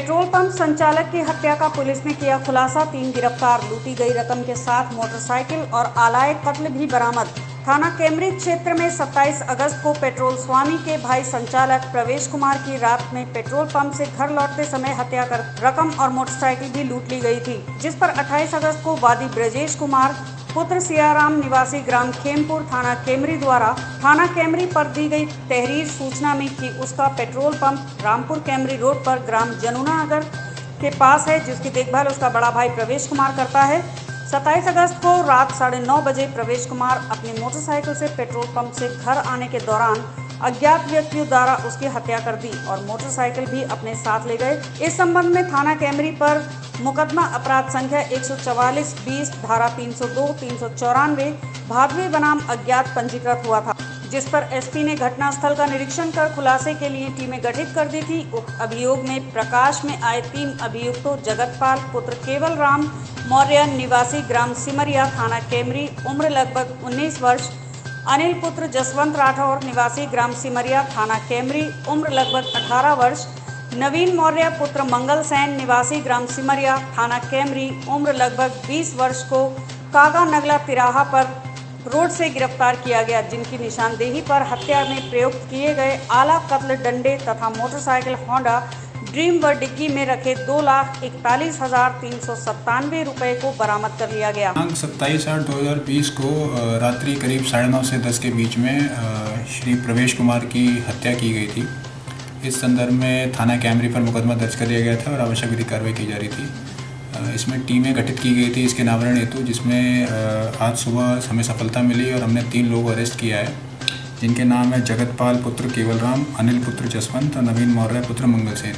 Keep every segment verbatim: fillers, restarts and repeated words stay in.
Petrol pump संचालक की हत्या का पुलिस ने किया खुलासा। तीन गिरफ्तार, लूटी गई रकम के साथ मोटरसाइकिल और आलाए कत्ल भी बरामद। थाना कैमरी क्षेत्र में सत्ताईस अगस्त को पेट्रोल स्वामी के भाई संचालक प्रवेश कुमार की रात में पेट्रोल पंप से घर लौटते समय हत्या कर रकम और मोटरसाइकिल भी लूट ली गई थी, जिस पर अट्ठाईस अगस्त को वादी ब्रजेश कुमार पुत्र सियाराम निवासी ग्राम खेमपुर थाना कैमरी द्वारा थाना कैमरी पर दी गई तहरीर सूचना में कि उसका petrol pump Rampur Kaimri road पर ग्राम जमुना नगर के पास है, जिसकी देखभाल उसका बड़ा भाई प्रवेश कुमार करता है। सत्ताईस अगस्त को रात साढ़े नौ बजे प्रवेश कुमार अपनी मोटरसाइकिल से पेट्रोल पंप से घर आने के दौरान अज्ञात व्यक्तियों द्वारा उसकी हत्या कर दी और मोटरसाइकिल भी अपने साथ ले गए। इस संबंध में थाना कैमरी पर मुकदमा अपराध संख्या एक सौ चवालीस बीस धारा तीन सौ दो तीन सौ चौरानवे भादवी बनाम अज्ञात पंजीकृत हुआ था, जिस पर एसपी ने घटनास्थल का निरीक्षण कर खुलासे के लिए टीमें गठित कर दी थी। उक्त अभियोग में प्रकाश में आए तीन अभियुक्तों जगतपाल पुत्र केवल राम मौर्य निवासी ग्राम सिमरिया थाना कैमरी उम्र लगभग उन्नीस वर्ष, अनिल पुत्र जसवंत राठौर निवासी ग्राम सिमरिया थाना कैमरी उम्र लगभग अठारह वर्ष, नवीन मौर्य पुत्र मंगल सैन निवासी ग्राम सिमरिया थाना कैमरी उम्र लगभग बीस वर्ष को कागा नगला तिराहा पर रोड से गिरफ्तार किया गया, जिनकी निशानदेही पर हत्या में प्रयुक्त किए गए आला कत्ल डंडे तथा मोटरसाइकिल होंडा ड्रीम व डिग्गी में रखे दो लाख इकतालीस हजार तीन सौ सत्तानवे रुपये को बरामद कर लिया गया। दिनांक सत्ताईस आठ दो हज़ार बीस को रात्रि करीब साढ़े नौ से दस के बीच में श्री प्रवेश कुमार की हत्या की गई थी। इस संदर्भ में थाना कैमरी पर मुकदमा दर्ज कर लिया गया था और आवश्यक विधिक कार्रवाई की जा रही थी। इसमें टीमें गठित की गई थी इसके नामकरण हेतु, जिसमें आज सुबह हमें सफलता मिली और हमने तीन लोग अरेस्ट किया है, जिनके नाम है जगतपाल पुत्र केवल राम, अनिल पुत्र जसवंत और नवीन मौर्य पुत्र मंगल सेन।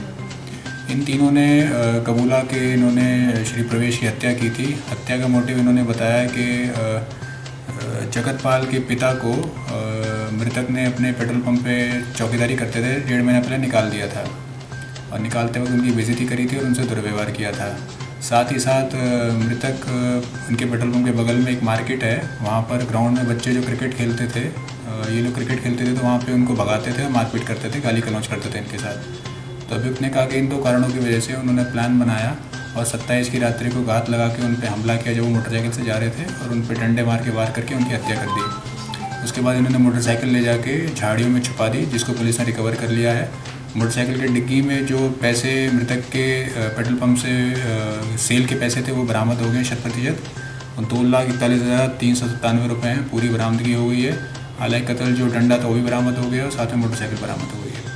इन तीनों ने कबूला के इन्होंने श्री प्रवेश की हत्या की थी। हत्या का मोटिव इन्होंने बताया कि जगतपाल के पिता को मृतक ने अपने पेट्रोल पंप पे चौकीदारी करते थे डेढ़ महीना पहले निकाल दिया था और निकालते वक्त उनकी बेइज्जती करी थी और उनसे दुर्व्यवहार किया था। साथ ही साथ मृतक उनके पेट्रोल पंप के बगल में एक मार्केट है, वहाँ पर ग्राउंड में बच्चे जो क्रिकेट खेलते थे, ये लोग क्रिकेट खेलते थे तो वहाँ पे उनको भगाते थे, मारपीट करते थे, गाली गलौज करते थे इनके साथ। तो अभियुक्त ने कहा कि इन दो कारणों की वजह से उन्होंने प्लान बनाया और सत्ताईस की रात्रि को घात लगा के उन पर हमला किया जब वो मोटरसाइकिल से जा रहे थे और उन पर डंडे मार के वार करके उनकी हत्या कर दी। उसके बाद इन्होंने मोटरसाइकिल ले जाके झाड़ियों में छुपा दी, जिसको पुलिस ने रिकवर कर लिया है। मोटरसाइकिल के डिग्गी में जो पैसे मृतक के पेट्रोल पंप से सेल के पैसे थे वो बरामद हो गए शत प्रतिशत, और दो लाख इकतालीस हज़ार तीन सौ सत्तानवे रुपये हैं, पूरी बरामदगी हो गई है। हालांकि कत्ल जो डंडा था वो भी बरामद हो गया और साथ में मोटरसाइकिल बरामद हो गई है।